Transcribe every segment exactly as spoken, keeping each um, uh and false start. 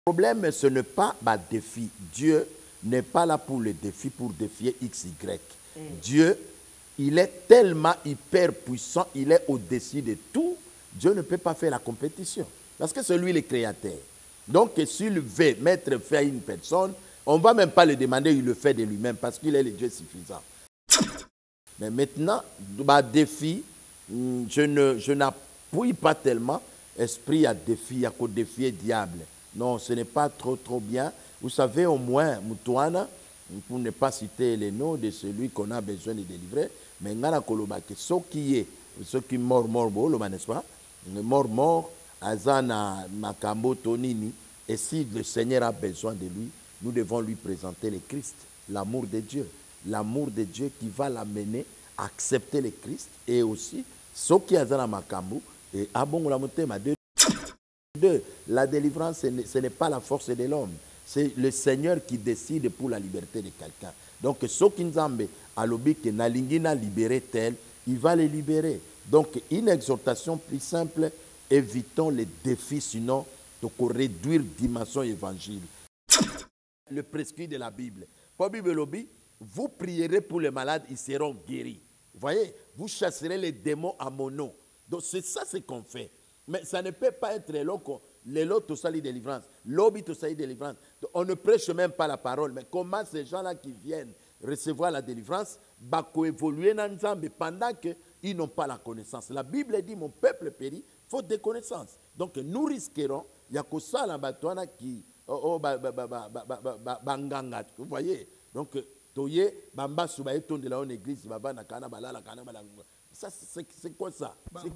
Le problème, ce n'est pas un défi. Dieu n'est pas là pour le défi, pour défier X Y. Mm. Dieu, il est tellement hyper puissant, il est au-dessus de tout. Dieu ne peut pas faire la compétition. Parce que c'est lui le créateur. Donc, s'il veut mettre fin à une personne, on ne va même pas le demander, il le fait de lui-même parce qu'il est le Dieu suffisant. Mais maintenant, ma défi, je ne, je n'appuie pas tellement esprit à défi, à défier diable. Non, ce n'est pas trop, trop bien. Vous savez, au moins, Moutouana, pour ne pas citer les noms de celui qu'on a besoin de délivrer, mais ngana kolobake, ce qui est, ce qui est mort, mort, mort, n'est-ce pas? Mort, mort, azana, makambo, tonini. Et si le Seigneur a besoin de lui, nous devons lui présenter le Christ, l'amour de Dieu. L'amour de Dieu qui va l'amener à accepter le Christ et aussi, ce qui est azana makambo, et abon la motema de Deux, la délivrance, ce n'est pas la force de l'homme. C'est le Seigneur qui décide pour la liberté de quelqu'un. Donc, ce qui nous a à l'objet que Nalingina libéré tel, il va les libérer. Donc, une exhortation plus simple, évitons les défis, sinon, pour réduire la dimension évangile. Le prescrit de la Bible. Pour la Bible, vous prierez pour les malades, ils seront guéris. Vous voyez, vous chasserez les démons à mon nom. Donc, c'est ça ce qu'on fait. Mais ça ne peut pas être les lots tout ça, les délivrances. Lobby tout ça, les délivrances. On ne prêche même pas la parole. Mais comment ces gens-là qui viennent recevoir la délivrance va coévoluer dans Nzambe pendant qu'ils n'ont pas la connaissance. La Bible dit, mon peuple périt, faute de connaissance. Donc nous risquerons, il y a que ça là qui, oh, banganga, vous voyez. Donc, toye, bamba soubaye ton de la église, baba na kana balala kana balala. Ça, c'est quoi ça?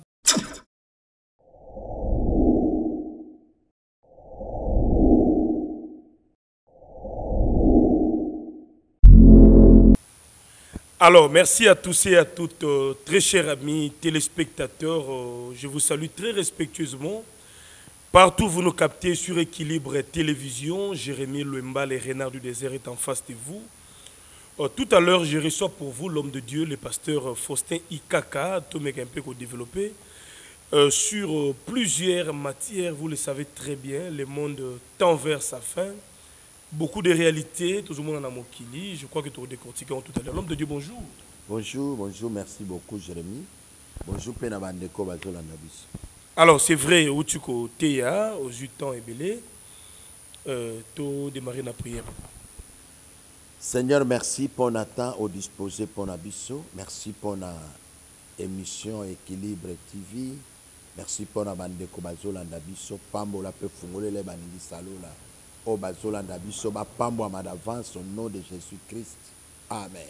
Alors, merci à tous et à toutes, euh, très chers amis téléspectateurs. Euh, je vous salue très respectueusement. Partout, vous nous captez sur Équilibre Télévision. Jérémy Louemba, les renards du désert, est en face de vous. Euh, tout à l'heure, je reçois pour vous l'homme de Dieu, le pasteur Faustin Ikaka, Tomé Kempeko développé, euh, sur euh, plusieurs matières. Vous le savez très bien, le monde tend vers sa fin. Beaucoup de réalités, tout le monde en a mokili. Je crois que tu as décortiqué tout à l'heure. L'homme de Dieu, bonjour. Bonjour, bonjour, merci beaucoup, Jérémy. Bonjour, Penabandeko Bazolandabis. Alors, c'est vrai, où tu es aux huit ans et belé, tu as démarré la prière. Seigneur, merci pour notre temps au disposé pour Nabiso. Merci pour notre émission Équilibre T V. Merci pour notre Bandeko Bazolandabiso. Pambo la pe fungole le banindi salola. Au Bazolandabiso, ba pambo à d'avance au nom de Jésus-Christ. Amen.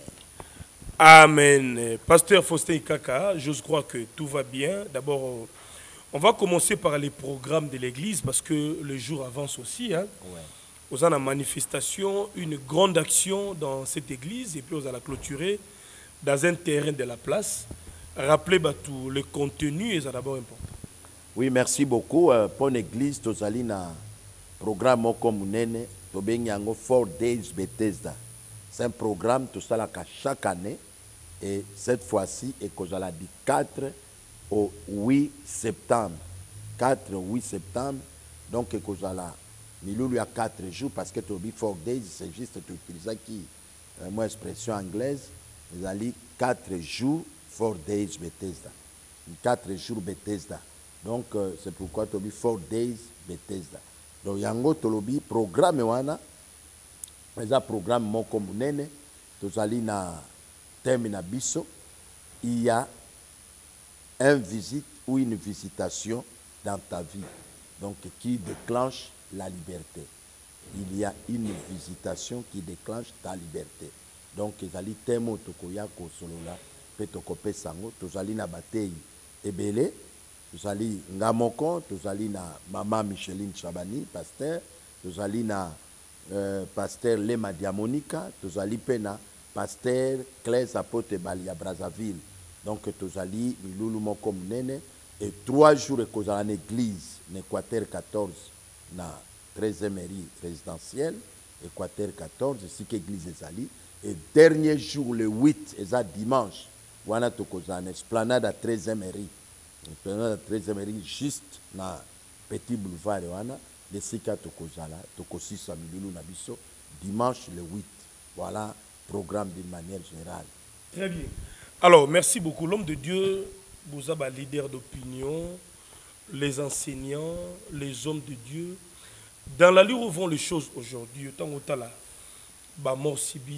Amen. Pasteur Faustin Ikaka, je crois que tout va bien. D'abord, on va commencer par les programmes de l'église parce que le jour avance aussi. Hein. Ouais. Vous avez une manifestation, une grande action dans cette église et puis vous allez la clôturer dans un terrain de la place. Rappelez tout le contenu et ça d'abord important. Oui, merci beaucoup. Euh, pour l'église, vous allez un programme comme Nene, Four Days Bethesda. C'est un programme tout ça là chaque année et cette fois-ci et que j'allais du quatre au huit septembre. quatre au huit septembre. Donc que j'allais il y a quatre jours parce que to be four days c'est juste utiliser qui euh, moi expression anglaise. Ils allaient quatre jours four days Bethesda. quatre jours Bethesda. Donc euh, c'est pourquoi to be four days Bethesda. Donc yango tolobi programme wana mais un programme mon comme nene tous allés na thème na biso il y a une visite ou une visitation dans ta vie donc qui déclenche la liberté. Il y a une visitation qui déclenche ta liberté. Donc ils allient thème tokoya ko solola petokopé sango tous allés na batei ebele tous allés ngamoko tous allés na maman Micheline Chabani pasteur tous allés na Euh, pasteur Lema Diamonica, tous allés pena, pasteur Claire Apote Balia Brazzaville. Donc tous allés Miloulou Mokom Nene et trois jours que vous allez en église, en Équateur quatorze, na treizième mairie résidentielle, Équateur quatorze, ici que l'église est allée. Et dernier jour, le huit, et ça dimanche, vous allez en esplanade à treizième mairie. Esplanade à treizième mairie, juste na petit boulevard. Le Desika Tokozala, Tokosisa Milulu Nabiso, dimanche le huit. Voilà, programme d'une manière générale. Très bien. Alors, merci beaucoup. L'homme de Dieu, vous avez un leader d'opinion, les enseignants, les hommes de Dieu. Dans la lutte où vont les choses aujourd'hui, autant autant là, bah mort subite,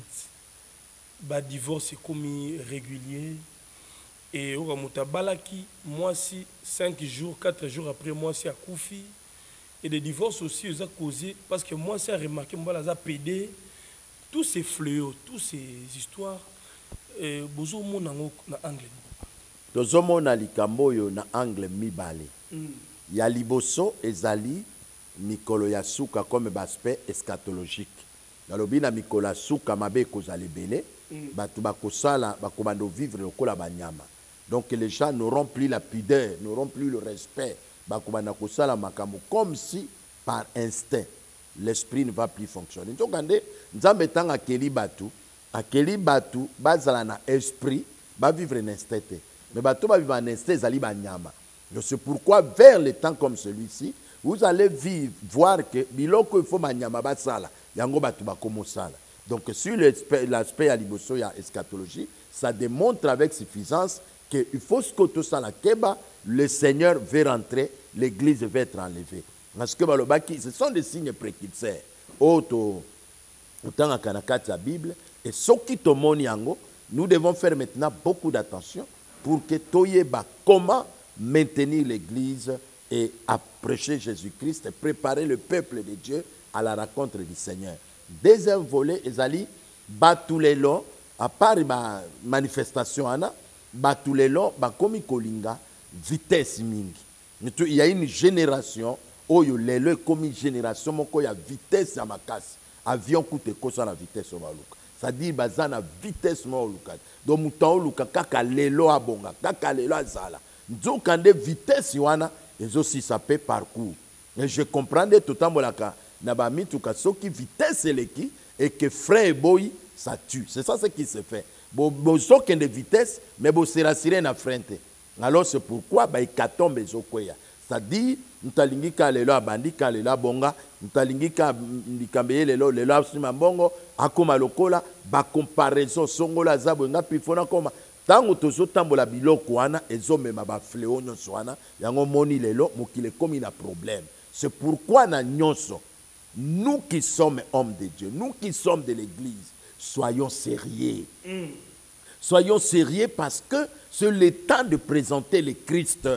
bah divorce commis régulier, et au Ramuta Balaki, moi si cinq jours, quatre jours après moi si à Koufi, et des divorces aussi ils ont causé parce que moi c'est remarqué moi là pédé, tous ces fléaux, toutes ces histoires, et bozo mon na anglais. Tozo mon alikambo yo na angle mibale. Ya liboso ezali mikolo ya suka comme aspect eschatologique. Nalobi na mikolo ya suka mabe kozali belé, batu bakosala bakomando vivre lokola banyama. Donc les gens n'auront plus la pudeur, n'auront plus le respect, bakomanda kosala makambo comme si par instinct l'esprit ne va plus fonctionner. Donc ande nzambe tanga akeli batu, akeli batu bazala na esprit, ba vivre en instinct. Mais batu ba vivre en instinct ezali banyama. Donc c'est pourquoi vers les temps comme celui-ci, vous allez vivre, voir que biloko il faut manyama basala, yango batu bakomo sala. Donc sur l'aspect à liboso ya eschatologie, ça démontre avec suffisance qu'il faut ce que tout ça la keba, le Seigneur veut rentrer, l'église va être enlevée. Parce que ce sont des signes précurseurs. Autant à Kanakati la Bible, et ce qui te yango, nous devons faire maintenant beaucoup d'attention pour que toyeba comment maintenir l'église et à prêcher Jésus-Christ et préparer le peuple de Dieu à la rencontre du Seigneur. Deuxième volet, ezali batulelo, à part ma manifestation, batulelo, bakomi kolinga, vitesse mingi. Il y a une génération, oyo lelo comme une génération, moko ya vitesse à ma casse. Avion coûte kosa la vitesse au maluka. C'est-à-dire bazana vitesse mo luka. Donc mouton luka kaka lelo abonga, kaka lelo azala. Nzokande vitesse wana, et aussi ça peut parcours. Et je comprends tout le temps bolaka. Nabami tuka soki vitesse eleki et que frère boy ça tue. C'est ça ce qui se fait. Bo bo soki de vitesse mais bo sera siré na frente. Alors c'est pourquoi ba ikatombe zokoya. C'est-à-dire ntalingi ka lelo abandi ka lelo bonga, ntalingi ka ndikambe lelo lelo asima bongo akoma lokola ba comparaison songola zabo ngapi fona koma tango tozo tambola biloko wana ezomema ba fléau nyonso wana yango moni lelo mokile komi na problème. C'est pourquoi na nyonso nous qui sommes hommes de Dieu, nous qui sommes de l'église, soyons sérieux. Mm. Soyons sérieux parce que c'est le temps de présenter le Christ.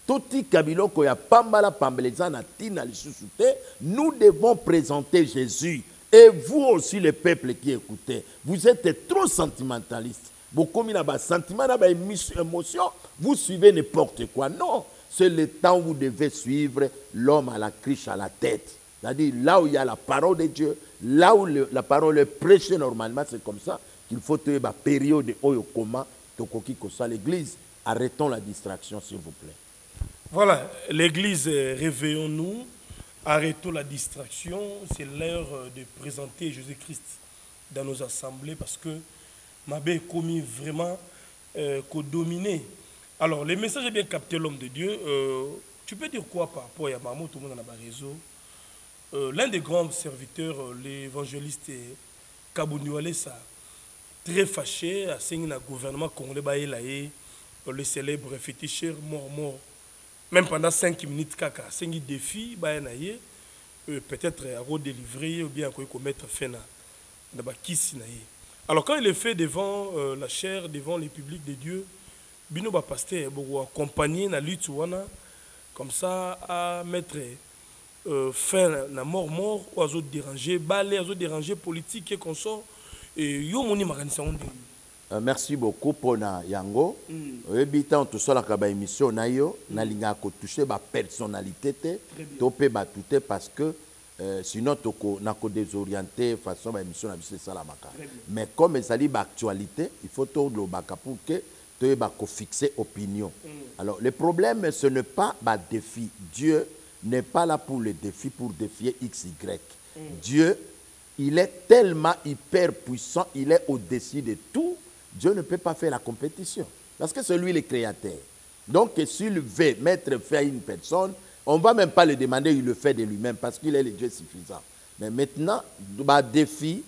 Nous devons présenter Jésus. Et vous aussi, le peuple qui écoutez, vous êtes trop sentimentaliste. Beaucoup de sentiments, émotion, vous suivez n'importe quoi. Non, c'est le temps où vous devez suivre l'homme à la criche à la tête. C'est-à-dire là où il y a la parole de Dieu, là où le, la parole est prêchée normalement, c'est comme ça qu'il faut tenir la période de Oyokoma, Tokoki Kosa, l'église. Arrêtons la distraction, s'il vous plaît. Voilà, l'église, réveillons-nous, arrêtons la distraction. C'est l'heure de présenter Jésus-Christ dans nos assemblées parce que Mabé est commis vraiment euh, qu'au dominé. Alors, le message est bien capté, l'homme de Dieu. Euh, tu peux dire quoi par rapport à Yamamo, tout le monde dans le réseau? Euh, L'un des grands serviteurs, euh, l'évangéliste Kabouniouale, ça très fâché, à signer le gouvernement congolais, le célèbre féticheur mort mort. Même pendant cinq minutes, kaka, cinq défis, peut-être à redélivrer ou bien à mettre fin à alors quand il est fait devant euh, la chair, devant les publics de Dieu, Bino va pasteur pour accompagner la lutte comme ça à mettre euh, fin à la mort mort ou à autres déranger, balai, à autres déranger politique et consort et yo moni maganisation. Uh, merci beaucoup pour na yango. Ebita on to sola ka ba émission na yo na linga ko toucher ba personnalité te topé ba touté parce que euh, sinon toko na ko désorienter façon ba émission na biso salamaka. Mais comme ezali ba actualité, il faut to lo ba pour que to ba ko fixer opinion. Mm. Alors le problème ce n'est pas ba défi. Dieu n'est pas là pour le défi pour défier X Y. Mm. Dieu, il est tellement hyper puissant, il est au-dessus de tout. Dieu ne peut pas faire la compétition. Parce que c'est lui le créateur. Donc, s'il veut mettre fin à une personne, On ne va même pas le demander, il le fait de lui-même parce qu'il est le Dieu suffisant. Mais maintenant, ma défi,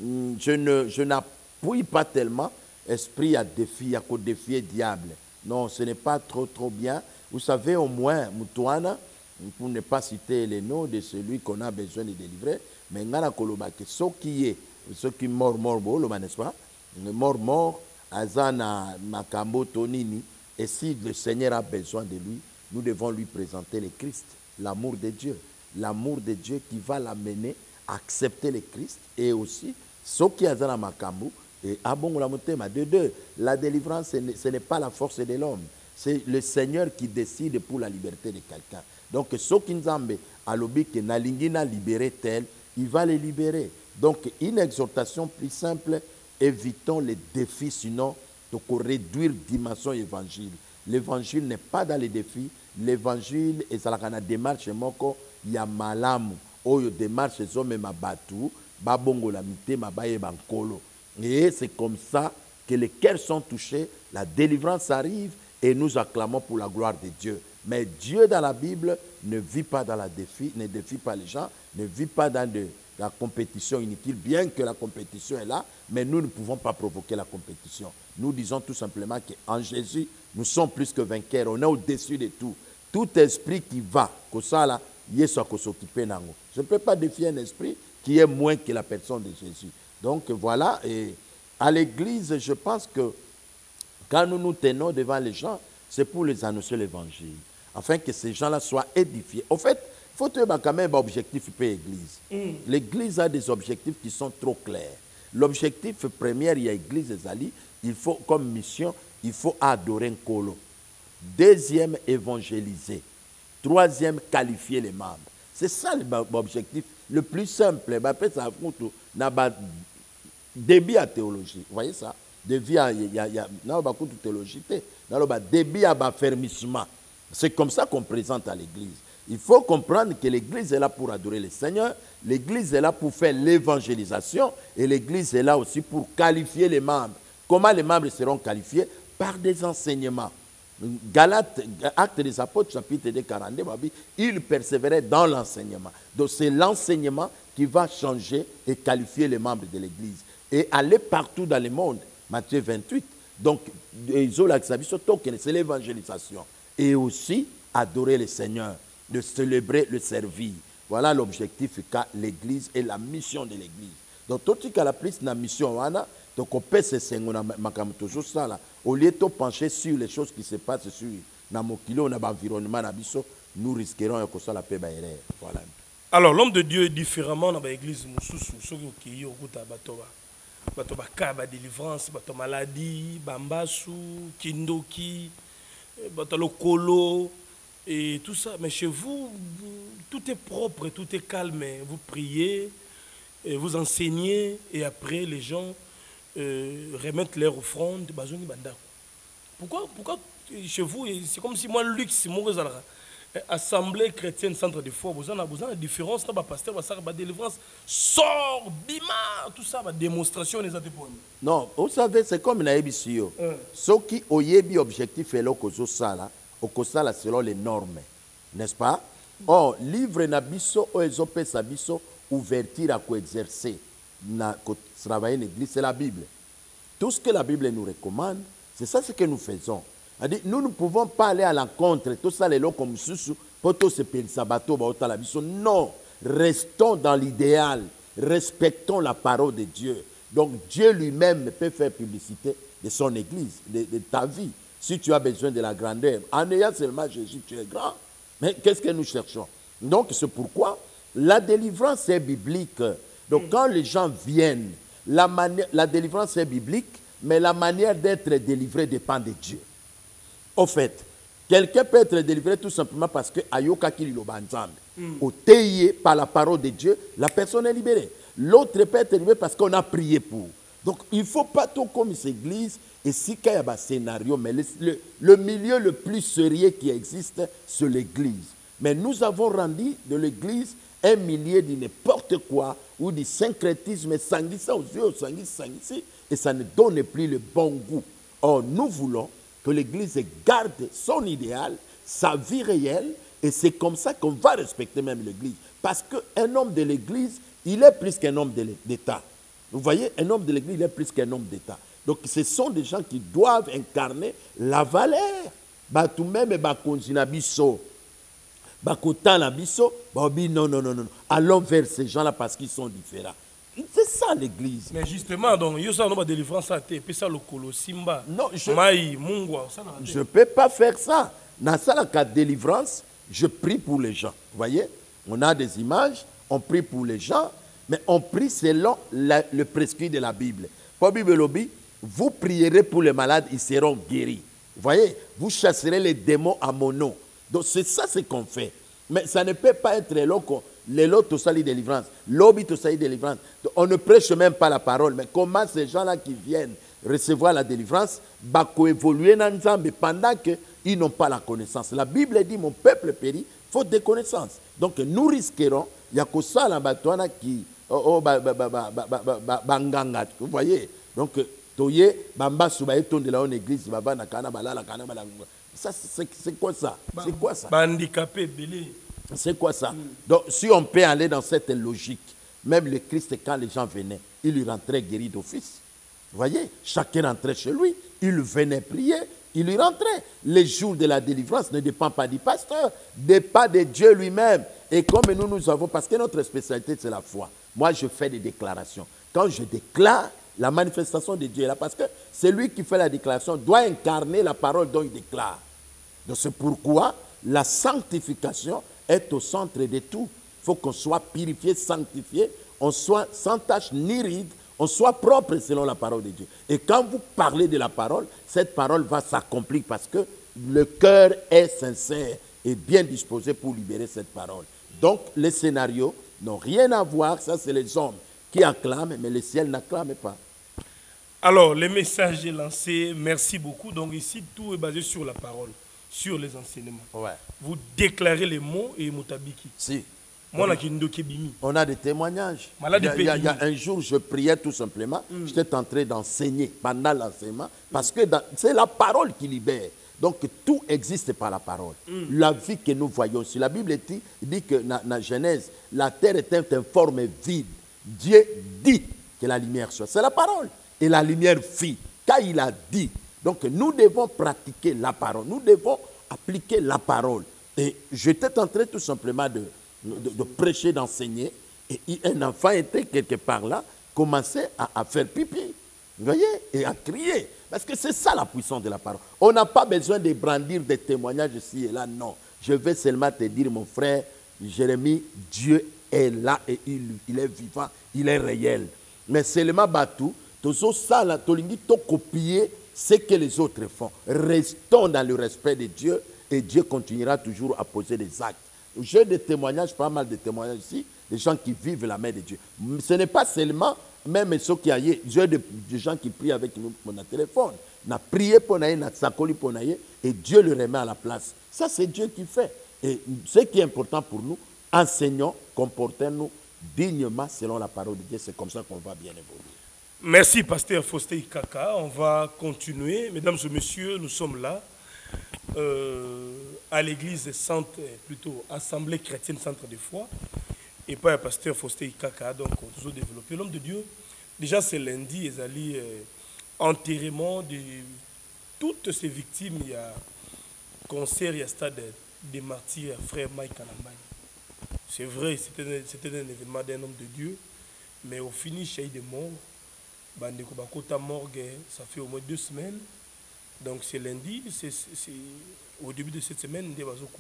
je ne, je n'appuie pas tellement esprit à défi, à défier diable. Non, ce n'est pas trop trop bien. Vous savez, au moins, Moutouana, pour ne pas citer les noms de celui qu'on a besoin de délivrer, mais ngana koloba que ce qui est, ce qui mort mort bo, n'est-ce pas? Le mort mort, azana makambo tonini. Et si le Seigneur a besoin de lui, nous devons lui présenter le Christ, l'amour de Dieu, l'amour de Dieu qui va l'amener à accepter le Christ et aussi ce qui azana makambo et abon la motema de deux. La délivrance, ce n'est pas la force de l'homme. C'est le Seigneur qui décide pour la liberté de quelqu'un. Donc, ce qui nous a alobi que Nalingina libéré tel, il va les libérer. Donc, une exhortation plus simple, évitons les défis, sinon, pour réduire la dimension évangile. L'évangile n'est pas dans les défis. L'évangile est dans la démarche, il y a malamu, ou il démarche, ils ont même abattu, babongo la mité, mabaye bankolo. Et c'est comme ça que les cœurs sont touchés, la délivrance arrive, et nous acclamons pour la gloire de Dieu. Mais Dieu dans la Bible ne vit pas dans la défi, ne défie pas les gens, ne vit pas dans de, la compétition inutile, bien que la compétition est là, mais nous ne pouvons pas provoquer la compétition. Nous disons tout simplement qu'en Jésus, nous sommes plus que vainqueurs, on est au-dessus de tout. Tout esprit qui va, que ça là, Yesu a s'occuper nango. Je ne peux pas défier un esprit qui est moins que la personne de Jésus. Donc voilà, et à l'église, je pense que quand nous nous tenons devant les gens, c'est pour les annoncer l'évangile, afin que ces gens-là soient édifiés. En fait, il faut trouver quand même un objectif pour l'église. Mm. L'église a des objectifs qui sont trop clairs. L'objectif premier, il y a l'église des Ali, il faut, comme mission, il faut adorer un colo. Deuxième, évangéliser. Troisième, qualifier les membres. C'est ça l'objectif le plus simple. Après, ça a débit à théologie. Vous voyez ça? Débit à théologie. Débit à fermissement. C'est comme ça qu'on présente à l'église. Il faut comprendre que l'église est là pour adorer le Seigneur. L'église est là pour faire l'évangélisation. Et l'église est là aussi pour qualifier les membres. Comment les membres seront qualifiés? Par des enseignements. Galates, Actes des Apôtres, chapitre deux, quarante-deux, il persévérait dans l'enseignement. Donc c'est l'enseignement qui va changer et qualifier les membres de l'église. Et aller partout dans le monde, Matthieu vingt-huit, donc c'est l'évangélisation. Et aussi adorer le Seigneur, de célébrer, le servir. Voilà l'objectif qu'a l'église et la mission de l'église. Donc tout ce qui a la plus la mission, donc on peut se toujours ça là. Au lieu de pencher sur les choses qui se passent sur l'environnement, nous risquerons que ça la paix. Voilà. Alors l'homme de Dieu est différemment dans l'église. Qui délivrance, maladie, bambasu, kindoki, kolo et tout ça. Mais chez vous, tout est propre, tout est calme. Vous priez, vous enseignez et après les gens euh, remettent leur offrande. Pourquoi, pourquoi chez vous, c'est comme si moi, luxe, mon assemblée chrétienne, centre de foi, vous avez besoin de différence, vous avez pasteur, vous avez délivrance, sort, bima, tout ça, démonstration des atépons. Non, vous savez, c'est comme une émission. Ce qui est objectif est là, selon les normes, n'est-ce pas? Oh, livre nabiso, o ezope sabiso, ouverture à quoi exercer, na travailler l'église, c'est la Bible. Tout ce que la Bible nous recommande, c'est ça ce que nous faisons. Nous ne pouvons pas aller à l'encontre, tout ça, les lots comme sous, poto se sabato, baota la biso. Non, restons dans l'idéal, respectons la parole de Dieu. Donc Dieu lui-même peut faire publicité de son église, de, de ta vie. Si tu as besoin de la grandeur, en ayant seulement Jésus, tu es grand. Mais qu'est-ce que nous cherchons? Donc c'est pourquoi la délivrance est biblique. Donc mm. quand les gens viennent, la, la délivrance est biblique, mais la manière d'être délivré dépend de Dieu. Au fait, quelqu'un peut être délivré tout simplement parce que Ayoka Kililo Banzambe, au théié par la parole de Dieu, la personne est libérée. L'autre peut être libéré parce qu'on a prié pour. Donc il ne faut pas tout comme cette église, et si il y a un scénario, mais le, le, le milieu le plus sérieux qui existe, c'est l'église. Mais nous avons rendu de l'église un milieu de n'importe quoi, ou du syncrétisme, sanguissa aux yeux, sanguissa, et ça ne donne plus le bon goût. Or, nous voulons que l'église garde son idéal, sa vie réelle, Et c'est comme ça qu'on va respecter même l'église. Parce qu'un homme de l'église, il est plus qu'un homme d'État. Vous voyez, un homme de l'église, il est plus qu'un homme d'État. Donc ce sont des gens qui doivent incarner la valeur. Batou même bakonjina biso. Bakotan la biso, baobi non non non non. Allons vers ces gens-là parce qu'ils sont différents. C'est ça l'église. Mais justement, donc, il y a une délivrance à terre, puis ça le colo simba. Non, je ne ne peux pas faire ça. Dans ça, la délivrance, je prie pour les gens. Vous voyez, on a des images, on prie pour les gens, mais on prie selon la, le prescrit de la Bible. Pour Bible lobby, vous prierez pour les malades, ils seront guéris. Vous voyez, vous chasserez les démons à mon nom. Donc c'est ça ce qu'on fait. Mais ça ne peut pas être loco. Les lots tout ça, les délivrance. Lobby tout ça, les délivrance. On ne prêche même pas la parole. Mais comment ces gens-là qui viennent recevoir la délivrance va coévoluer dans Nzambe pendant qu'ils n'ont pas la connaissance. La Bible dit mon peuple périt faute de connaissance. Donc nous risquerons, il y a que ça là qui oh banganga. Vous voyez. Donc toye bamba soubaye ton de la église baba na kana balala kana balanga. Ça c'est quoi ça? C'est quoi ça? Handicapé belé. C'est quoi ça? Donc, si on peut aller dans cette logique, même le Christ, quand les gens venaient, il lui rentrait guéri d'office. Vous voyez, chacun rentrait chez lui, il venait prier, il lui rentrait. Les jours de la délivrance ne dépendent pas du pasteur, dépendent de Dieu lui-même. Et comme nous, nous avons, parce que notre spécialité, c'est la foi. Moi, je fais des déclarations. Quand je déclare, la manifestation de Dieu est là, parce que celui qui fait la déclaration doit incarner la parole dont il déclare. Donc, c'est pourquoi la sanctification est au centre de tout. Il faut qu'on soit purifié, sanctifié, on soit sans tache ni ride, on soit propre selon la parole de Dieu. Et quand vous parlez de la parole, cette parole va s'accomplir parce que le cœur est sincère et bien disposé pour libérer cette parole. Donc les scénarios n'ont rien à voir, ça c'est les hommes qui acclament, mais le ciel n'acclame pas. Alors, le message est lancé, merci beaucoup. Donc ici, tout est basé sur la parole, sur les enseignements. Ouais. Vous déclarez les mots et mutabiki. Si. Moi, on a des témoignages. Il y, a, il, y a, il y a un jour, je priais tout simplement. Mm. J'étais en train d'enseigner pendant l'enseignement. Parce que c'est la parole qui libère. Donc tout existe par la parole. Mm. La vie que nous voyons. Si la Bible dit, dit que dans la Genèse, la terre était une forme vide. Dieu dit que la lumière soit. C'est la parole. Et la lumière fit. Quand il a dit. Donc nous devons pratiquer la parole. Nous devons appliquer la parole. Et j'étais en train tout simplement de, de, de prêcher, d'enseigner. Et un enfant était quelque part là, commençait à, à faire pipi. Vous voyez? Et à crier. Parce que c'est ça la puissance de la parole. On n'a pas besoin de brandir des témoignages ici et là. Non. Je vais seulement te dire, mon frère Jérémie, Dieu est là et il, il est vivant, il est réel. Mais seulement Batou, tout ça, là, tolingi, to copier ce que les autres font. Restons dans le respect de Dieu et Dieu continuera toujours à poser des actes. J'ai des témoignages, pas mal de témoignages ici, des gens qui vivent la main de Dieu. Ce n'est pas seulement, même ceux qui aillent, j'ai des, des gens qui prient avec nous, mon téléphone. Na prié pour naïe, na sakoli pour naïe, et Dieu le remet à la place. Ça, c'est Dieu qui fait. Et ce qui est important pour nous, enseignons, comportons-nous dignement selon la parole de Dieu. C'est comme ça qu'on va bien évoluer. Merci, pasteur Faustin Kaka. On va continuer. Mesdames et messieurs, nous sommes là euh, à l'église centre, plutôt Assemblée chrétienne centre de foi. Et pas le pasteur Faustin Kaka. Donc, on a toujours développé l'homme de Dieu. Déjà, c'est lundi, ils allaient euh, enterrement de toutes ces victimes. Il y a concert, il y a stade des martyrs, frère Mike Anambay. C'est vrai, c'était un événement d'un homme de Dieu. Mais au finish, il y a eu des morts. Bandeko Bakota morgue, ça fait au moins deux semaines. Donc c'est lundi, c'est au début de cette semaine,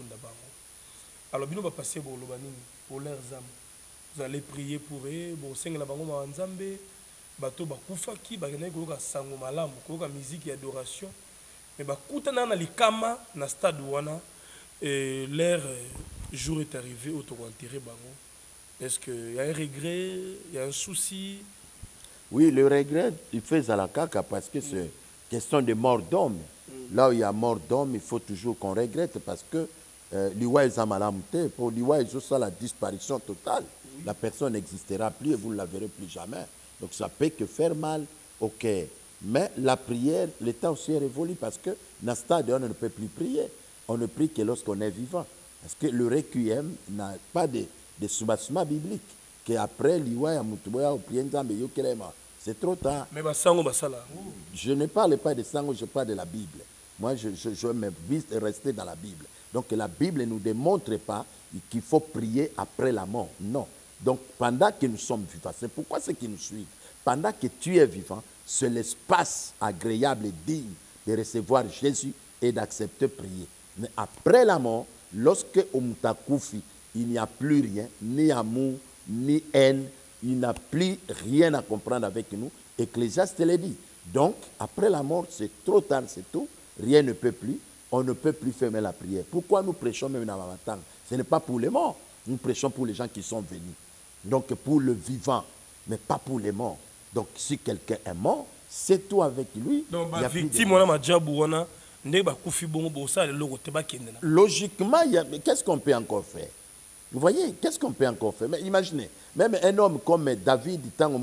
alors nous va passer pour leurs âmes. Vous allez prier pour eux, pour cinq la bango manzambe, bato bakufaki, bagene koyoka sango malamu, koyoka musique et adoration. Mais bakuta na likama na stade wana, leur jour est arrivé au tour enterré bango. Est-ce qu'il y a un regret, il y a un souci? Oui, le regret, il fait à la caca parce que c'est question de mort d'homme. Là où il y a mort d'homme, il faut toujours qu'on regrette parce que l'Iwa est amalamté. Pour l'Iwa, il y a la disparition totale. La personne n'existera plus et vous ne la verrez plus jamais. Donc ça peut que faire mal au cœur. Mais la prière, le temps aussi est révolu parce que dans ce stade, on ne peut plus prier. On ne prie que lorsqu'on est vivant. Parce que le requiem n'a pas de, de soubassement biblique. Qu'après, c'est trop tard. Mais basango basala. Je ne parle pas de sango, je parle de la Bible. Moi, je, je, je me vise de rester dans la Bible. Donc, la Bible ne nous démontre pas qu'il faut prier après la mort. Non. Donc, pendant que nous sommes vivants, c'est pourquoi ceux qui nous suivent, pendant que tu es vivant, c'est l'espace agréable et digne de recevoir Jésus et d'accepter prier. Mais après la mort, lorsque Omutakufi, il n'y a plus rien, ni amour, ni haine, il n'a plus rien à comprendre avec nous. Ecclésiaste le dit. Donc, après la mort, c'est trop tard, c'est tout. Rien ne peut plus. On ne peut plus fermer la prière. Pourquoi nous prêchons même dans la matin? Ce n'est pas pour les morts. Nous prêchons pour les gens qui sont venus. Donc, pour le vivant, mais pas pour les morts. Donc, si quelqu'un est mort, c'est tout avec lui. Donc, il y a victime, on a logiquement, qu'est-ce qu'on peut encore faire? Vous voyez, qu'est-ce qu'on peut encore faire? Mais imaginez, même un homme comme David,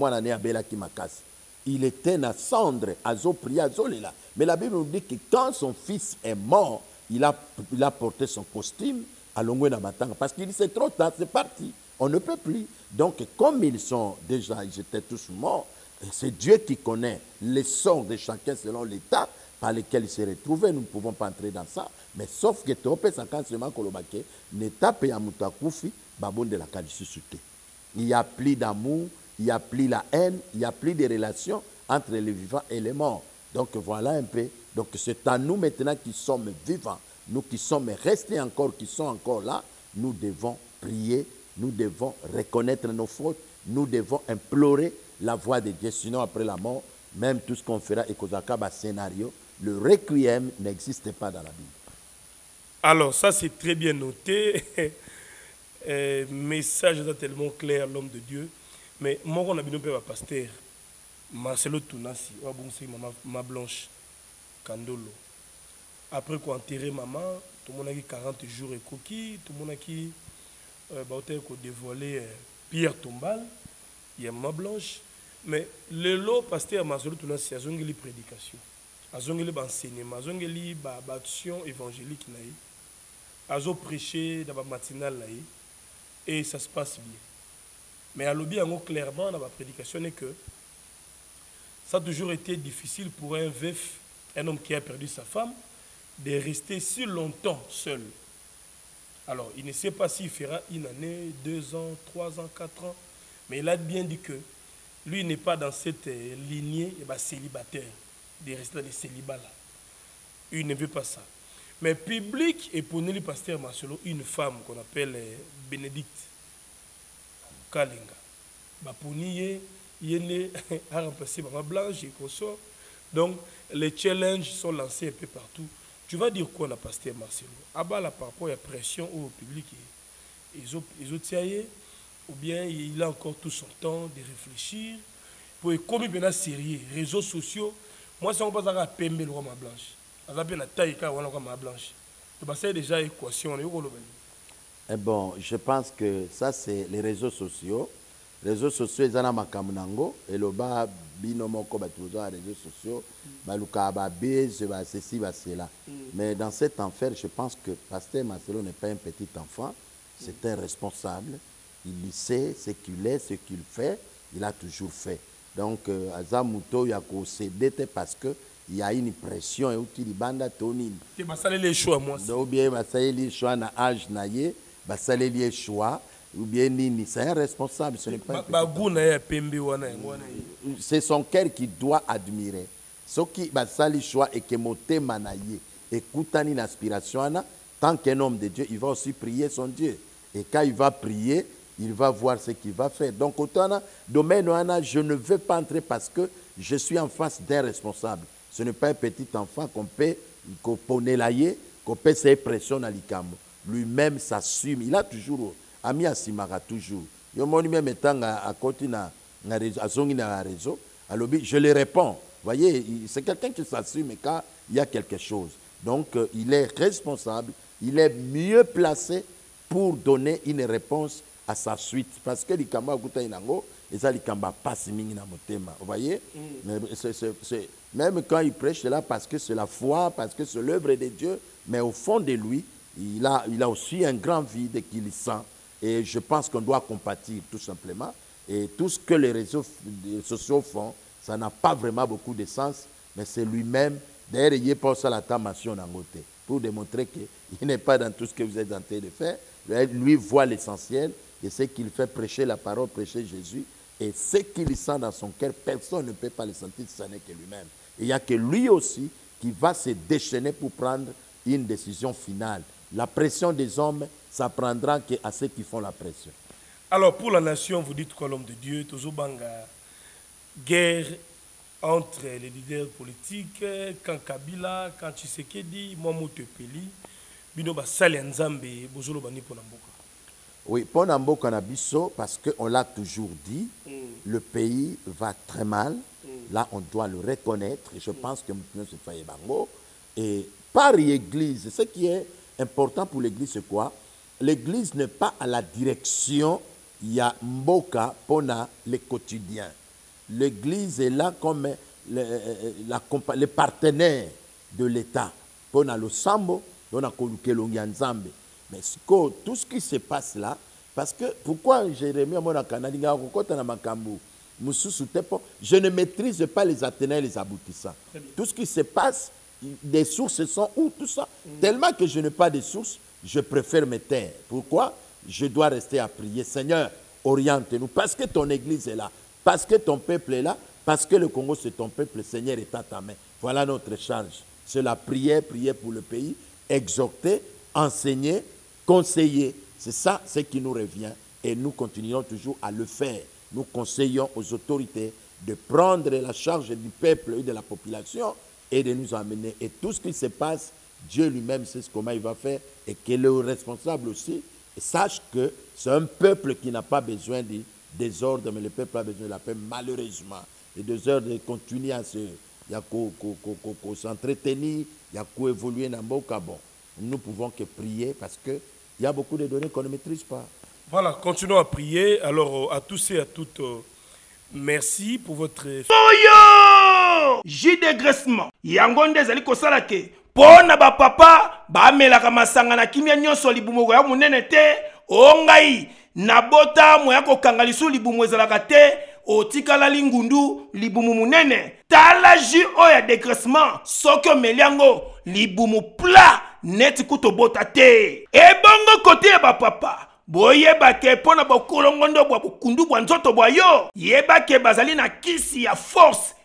il était dans cendre, azo prié, azo là. Mais la Bible nous dit que quand son fils est mort, il a, il a porté son costume à Longwe Namatanga. Parce qu'il dit c'est trop tard, c'est parti. On ne peut plus. Donc, comme ils sont déjà, ils étaient tous morts, c'est Dieu qui connaît les sorts de chacun selon l'état par lequel il s'est retrouvé. Nous ne pouvons pas entrer dans ça. Mais sauf que Topé Sakanseman Kolobake, l'étape et Amutakufi, Babon de la Kadissusute. Il n'y a plus d'amour, il n'y a plus la haine, il n'y a plus de relations entre les vivants et les morts. Donc voilà un peu. Donc c'est à nous maintenant qui sommes vivants, nous qui sommes restés encore, qui sont encore là, nous devons prier, nous devons reconnaître nos fautes, nous devons implorer la voix de Dieu. Sinon après la mort, même tout ce qu'on fera et qu'au scénario, le requiem n'existe pas dans la Bible. Alors ça c'est très bien noté. euh, message est tellement clair, l'homme de Dieu. Mais moi on a bien un pasteur Marcelo Tounasi, ma blanche Kandolo. Après qu'on enterré maman, tout le monde a eu quarante jours et coquille, tout le monde a qui euh, dévoilé euh, Pierre Tombal, il y a ma blanche. Mais le lot pasteur Marcelo Tounasi a zongé les prédications, a zongé les enseignements, a zongé les actions évangéliques, a zongé prêché dans la matinale et ça se passe bien. Mais à l'objet, clairement, dans la prédication, est que ça a toujours été difficile pour un veuf, un homme qui a perdu sa femme, de rester si longtemps seul. Alors, il ne sait pas s'il fera une année, deux ans, trois ans, quatre ans, mais il a bien dit que lui n'est pas dans cette lignée eh ben, célibataire, de rester dans les célibats là. Il ne veut pas ça. Mais public, et pour nous, le pasteur Marcelo, une femme qu'on appelle Bénédicte Kalinga. Bah, pour nous, il a remplacé Maman Blanche et consort. Donc, les challenges sont lancés un peu partout. Tu vas dire quoi, la pasteur Marcelo? Ah bah là, par rapport à la pression au public, ils ont, ils ont tiré, ou bien il a encore tout son temps de réfléchir. Pour comme il est sérieux, réseaux sociaux, moi, ça ne va pas pembe le Maman Blanche. Ça va bien la taille quand on a Maman Blanche. Tu vas déjà équation. Eh bon, je pense que ça, c'est les réseaux sociaux. Les réseaux sociaux, ils ont makamunango et le bas binomoko batuzo les réseaux sociaux, baluka babé, ceci, cela. Mais dans cet enfer, je pense que pasteur Marcelo n'est pas un petit enfant, c'est un responsable. Il sait ce qu'il est, ce qu'il fait, il a toujours fait. Donc, Azamuto yako cédé parce que il y a une pression et outil banda tonine. Tu vas saler les choix moi. Donc bien, va saler les choix na âge naie, va saler les choix. Ou bien Nini, c'est un responsable, ce n'est pas c'est son cœur qui doit admirer. Ce qui va salir choix et que moté manaye, écoute une aspiration, tant qu'un homme de Dieu, il va aussi prier son Dieu. Et quand il va prier, il va voir ce qu'il va faire. Donc, autant domaine, je ne veux pas entrer parce que je suis en face d'un responsable. Ce n'est pas un petit enfant qu'on peut, qu'on peut lailler, qu'on peut se pressionner à l'icamo. Lui-même s'assume. Il a toujours. Ami asimara toujours. Yo moni même étant à côté na na réseau, alors je le réponds. Voyez, c'est quelqu'un qui s'assume quand il y a quelque chose. Donc euh, il est responsable, il est mieux placé pour donner une réponse à sa suite parce que likamba kuta inango et ça likamba passe mingi na motema. Vous voyez, mm. c'est, c'est, c'est, même quand il prêche là parce que c'est la foi, parce que c'est l'œuvre de Dieu, mais au fond de lui, il a, il a aussi un grand vide qu'il sent. Et je pense qu'on doit compatir tout simplement. Et tout ce que les réseaux sociaux font, ça n'a pas vraiment beaucoup de sens, mais c'est lui-même. D'ailleurs, il est pas ça la tamation dans côté pour démontrer qu'il n'est pas dans tout ce que vous êtes en train de faire. Lui voit l'essentiel et ce qu'il fait, prêcher la parole, prêcher Jésus. Et ce qu'il sent dans son cœur, personne ne peut pas le sentir, ce n'est que lui-même. Il n'y a que lui aussi qui va se déchaîner pour prendre une décision finale. La pression des hommes, ça prendra qu'à ceux qui font la pression. Alors, pour la nation, vous dites quoi, l'homme de Dieu, Tozobanga, guerre entre les leaders politiques, quand Kabila, quand Tshisekedi, Momo Tepeli, Bino Basali Nzambe, Bozolo Bani Ponamboka. Oui, Ponamboka Nabiso, parce qu'on l'a toujours dit, mm. le pays va très mal. Mm. Là, on doit le reconnaître. Et je mm. pense que maintenant, c'est Faye Bango. Et par l'Église, ce qui est important pour l'Église, c'est quoi? L'Église n'est pas à la direction. Il y a Mboka pour les quotidiens. L'Église est là comme le, la, les partenaires de l'État. Pour le Sambo, on a Nzambe. Mais tout ce qui se passe là, parce que pourquoi Jérémie je ne maîtrise pas les attenants et les aboutissants. Tout ce qui se passe, des sources sont où tout ça? Mm. Tellement que je n'ai pas de sources, je préfère me taire. Pourquoi? Je dois rester à prier. Seigneur, oriente-nous. Parce que ton église est là. Parce que ton peuple est là. Parce que le Congo, c'est ton peuple. Le Seigneur est à ta main. Voilà notre charge. C'est la prière, prier pour le pays, exhorter, enseigner, conseiller. C'est ça ce qui nous revient. Et nous continuons toujours à le faire. Nous conseillons aux autorités de prendre la charge du peuple et de la population et de nous amener. Et tout ce qui se passe, Dieu lui-même sait comment il va faire et que le responsable aussi sache que c'est un peuple qui n'a pas besoin de désordre, mais le peuple a besoin de la paix, malheureusement. Les deux heures de continuer à se s'entretenir, il y a qu'à évoluer dans le bon. Nous pouvons que prier parce qu'il y a beaucoup de données qu'on ne maîtrise pas. Voilà, continuons à prier. Alors, à tous et à toutes, euh, merci pour votre... Oyo! J dégraissement. Yangonde zali kosalake. Pona ba papa, ba melaka masanga na kimia nyonso libumo ya munene te. Ongai, nabota moya kokanga lisu libumo ezalaka te. Otikala lingundu libumu munene. Tala ji oya dégraissement. Soko meliango libumu pla neti kutobota te. Ebongo kote ya ba papa. Boyeba ke pona bokolongondo bwa bukundu bwa nzoto bwa yo. Yeba ke bazali na kisi ya force.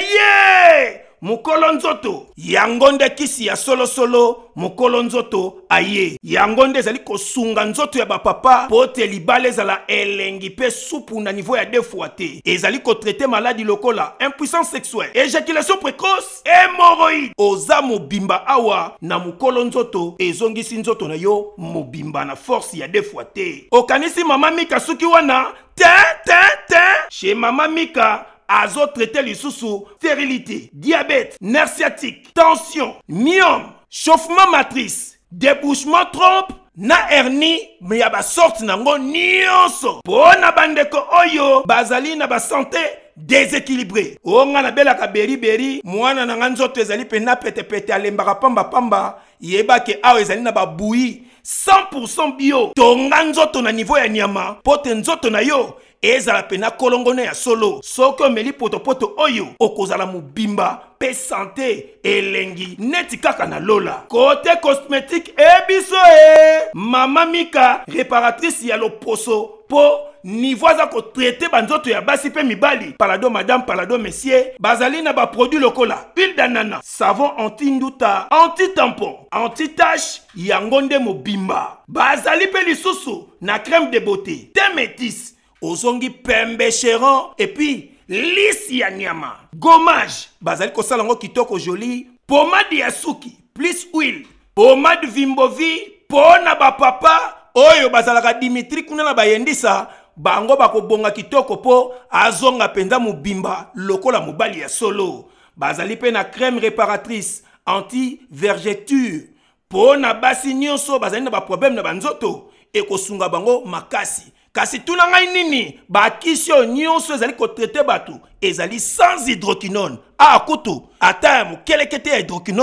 Heye! Mukolo nzoto. Yangonde kisi ya solo solo. Mukolo nzoto aye. Yangonde zali kosunga nzoto ya bapapa. Pote libale zala elengi pe supu na niveau ya defuate. E zali ko traiter maladie lokola. Impuissance sexuelle. Éjaculation précoce. Hémorroïde. Oza mobimba awa. Na mukolo nzoto. Ezongisi nzoto na yo. Mobimba na force ya defuate. Okanisi mama Mika suki wana. Ten, ten, ten. Chez mama Mika. Azo traité lisusu, stérilité, diabète, nerf sciatique, tension, myome, chauffement matrice, débouchement trompe, na hernie, mais y'a ba sorte nango nyonso. Pona bandeko oyo, bazali na ba santé déséquilibré. Onga na bela ka beri beri, mwana na nzoto ezali pena pete pete alembaka pamba pamba, yeba ke awo ezali na ba bouilli cent pour cent bio. Tonga nzoto na niveau ya nyama, pote nzoto na yo. Ezala pena kolongone ya solo. Soko meli poto poto oyo. Okozala mubimba. Pe santé. Elengi. Neti kaka na lola. Côté cosmétique. Ebiso e. Mama Mika. Réparatrice ya loposo. Po. Niveau za ko traité banzoto ya basi pe mibali. Palado madame, palado messieurs. Bazali na ba produit lokola. Huile d'anana. Savon anti-nduta. Anti-tampon. Anti-tache. Yangonde mubimba. Bazali pe lisusu. Na crème de beauté. Thé métis. Ozongi pembe chéron et puis lisi ya nyama. Gommage. Bazali ko salango kitoko joli. Pomade ya suki plus huile. Pomade Vimbovi. Pona ba papa. Oyo bazalaka Dimitri kuna na bayendisa. Bango bako bonga kitoko po. Azonga penza mubimba. Lokola mobali ya solo. Bazali pe na crème réparatrice. Anti-vergeture. Pona basi nyonso. Bazali na ba problème na banzoto. Eko sunga bango makasi. Kasi tuna ngai nini ba kisio nyonso ezali ko traiter batu ezali sans hydroquinone. A kutu ata mu kelekete ya hydroquinone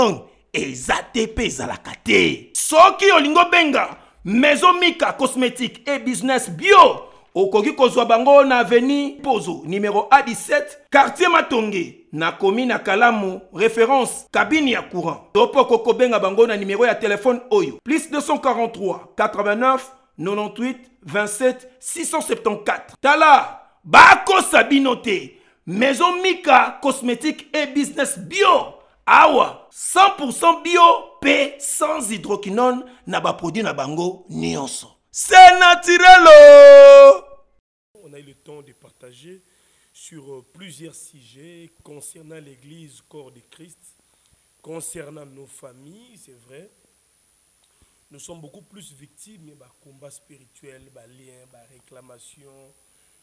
eza te mpe ezalaka te. Soki olingo benga Maison Mika Cosmétique et Business Bio, okoki kozwa bango na avenue Pozo numéro A dix-sept, quartier Matonge, na commune Kalamu, référence cabine ya courant. Topo koko benga bango na numéro ya téléphone oyo plus deux cent quarante-trois quatre-vingt-neuf quatre-vingt-dix-huit vingt-sept six cent soixante-quatorze. Tala bako sabino te. Maison Mika Cosmétique et Business Bio. Awa cent pour cent bio P sans hydroquinone na ba produit na bango nyonso. C'est naturel. On a eu le temps de partager sur euh, plusieurs sujets concernant l'église corps de Christ, concernant nos familles, c'est vrai. Nous sommes beaucoup plus victimes de combats spirituels, de liens, de réclamations,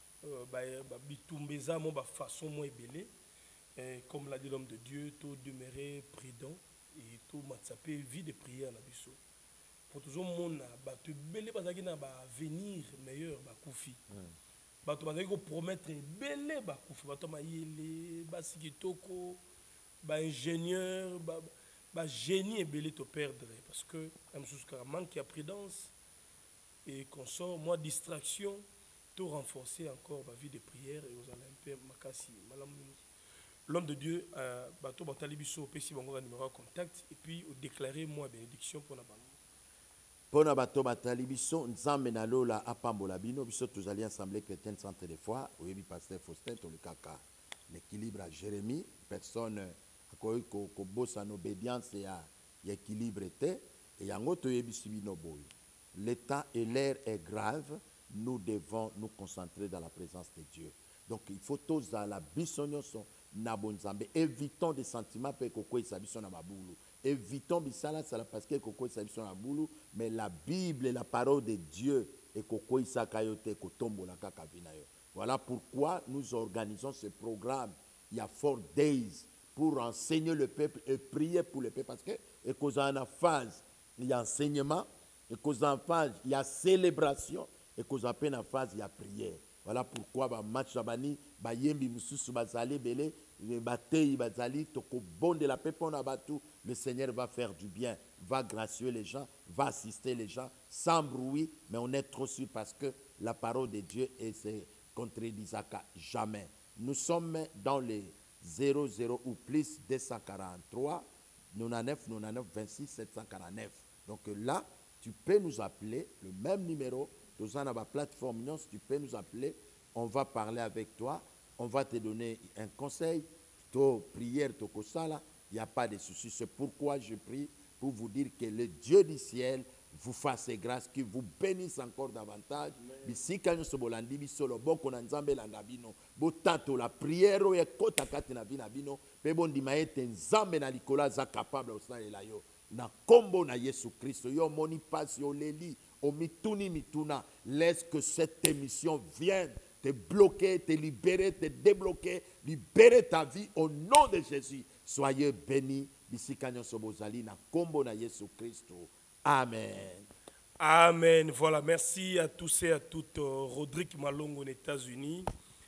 de façon moins belle. Comme l'a dit l'homme de Dieu, tout demeurer prudent et tout matsapé vie de prière na biso. Pour toujours mon ba te belé parce que na ba venir meilleur ba koufi. Ba to bazaki ko promettre belé ba koufi, ba to mayele, ba sikitoko, ba ingénieur, ba ba génie et belé te perdre parce que même jusqu'à manque de prudence et qu'on sort moi distraction, tout renforcer encore ba vie de prière et aux olympiens makasi malam. L'homme de Dieu, bateau batalibiso, pesi bango numéro de contact et puis déclarer moi bénédiction pour la bango. Pour na bateau batalibiso, nzambe na lola apambola bino biso tous alliés assemblée chrétienne centre de foi, oyebi pasteur Faustin to le kaka. L'équilibre à Jérémie, personne akoyi ko ko bossa en obédience ya équilibre était et yango to yebi sibino boy. L'état et l'air est grave, nous devons nous concentrer dans la présence de Dieu. Donc il faut tous à la bisonyoso Nabonzambe. Évitons des sentiments pe koko isabiso na mabulu. Évitons bisala sala parce que koko isabiso na mabulu, mais la Bible et la parole de Dieu et koko isakayote kotombo la kaka vinayo. Voilà pourquoi nous organisons ce programme. Il y a four days pour enseigner le peuple et prier pour le peuple parce que et cause en phase il y a enseignement et cause en phase il y a célébration et cause en peine en phase il y a prière. Voilà pourquoi ba match abani ba yembi mususu bazali belé les batei bazali toko bon de la paix pour nabatu. Le Seigneur va faire du bien, va gracier les gens, va assister les gens sans bruit, mais on est trop sûr parce que la parole de Dieu est se contredisaka jamais. Nous sommes dans les zéro zéro ou plus deux cent quarante-trois quatre-vingt-dix-neuf quatre-vingt-dix-neuf vingt-six sept cent quarante-neuf. Donc là, tu peux nous appeler le même numéro. Dans la plateforme, tu peux nous appeler, on va parler avec toi, on va te donner un conseil, ta prière, ta kosala, il n'y a pas de souci. C'est pourquoi je prie pour vous dire que le Dieu du ciel vous fasse grâce, qu'il vous bénisse encore davantage. Si quand nous bolandi bisolo boko na nzambe la ngabino, bo tato la prière o ekota kati na bina bino, pe bondi maete nzambe na likola za capable osala la yo. Na kombo na Yesu Christ, yo moni passe yo leli. Au mituni mituna, laisse que cette émission vienne te bloquer, te libérer, te débloquer, libérer ta vie au nom de Jésus. Soyez bénis. Bisikanya sobozali na kombo na Yesu Christo. Amen. Amen. Voilà, merci à tous et à toutes. Rodrigue Malongo aux États-Unis,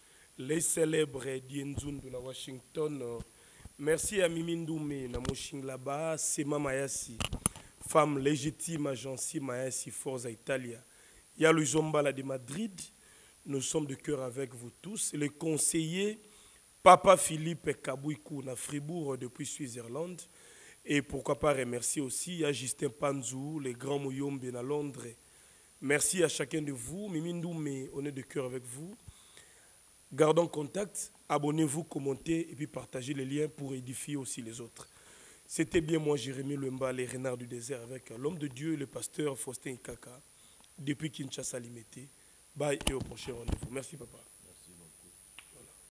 les célèbres Dienzundu na Washington. Merci à Mimi Ndoumé na Moshing là-bas, Sema Mayasi. Femme légitime, agence Maësi Forza Italia. Il y a le Zombala de Madrid. Nous sommes de cœur avec vous tous. Le conseiller Papa Philippe Kabouikou na Fribourg depuis Suisse-Irlande. Et pourquoi pas remercier aussi à Justin Panzou, les grands Mouyombe à Londres. Merci à chacun de vous. Mimindou, mais on est de cœur avec vous. Gardons contact. Abonnez-vous, commentez et puis partagez les liens pour édifier aussi les autres. C'était bien moi, Jérémie Lemba, les renards du désert, avec l'homme de Dieu, le pasteur Faustin Kaka, depuis Kinshasa Limité. Bye et au prochain rendez-vous. Merci, papa.